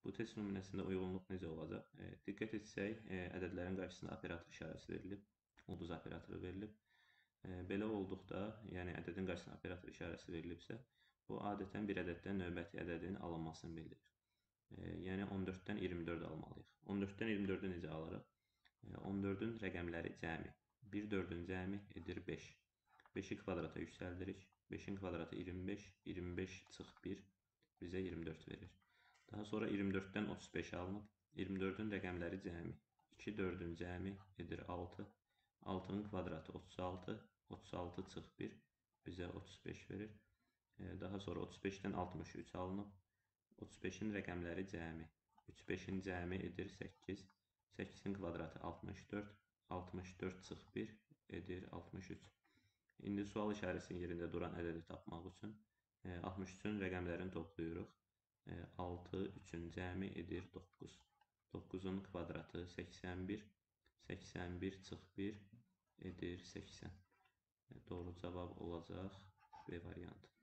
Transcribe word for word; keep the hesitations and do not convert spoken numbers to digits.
Bu test nümunəsində uyğunluq necə olacaq? E, diqqət etsək, e, ədədlərin qarşısında operator işarəsi verilib, ulduz operatoru verilib. E, belə olduqda, yəni ədədin qarşısına operator işarəsi verilibsə, bu adətən bir ədəddən növbəti ədədin alınmasını bildirir. E, yəni on dörddən iyirmi dörd almalıyıq. on dörddən iyirmi dördü necə alırıq? E, on dördün rəqəmləri cəmi. bir dördün cəmi edir beş. beşi kvadrata yüksəldirik. beşin kvadratı iyirmi beş. iyirmi beş çıx bir bizə iyirmi dörd verir. Daha sonra iyirmi dörddən otuz beş alınıb. iyirmi dördün rəqəmləri cəmi. iki dördün cəmi edir altı. altının kvadratı otuz altı. otuz altı çıx bir bizə otuz beş verir. Daha sonra otuz beşdən altmış üç alınıb. otuz beşin rəqəmləri cəmi. üç beşin cəmi edir səkkiz. səkkizin kvadratı altmış dörd. altmış dörd çıx bir edir altmış üç. İndi sual işarəsinin yerində duran ədədi tapmaq üçün altmış üçün rəqəmlərini toplayırıq. altı, üçün cəmi edir doqquz. doqquzun kvadratı səksən bir. səksən bir çıx bir edir səksən. Doğru cavab olacaq B variantı.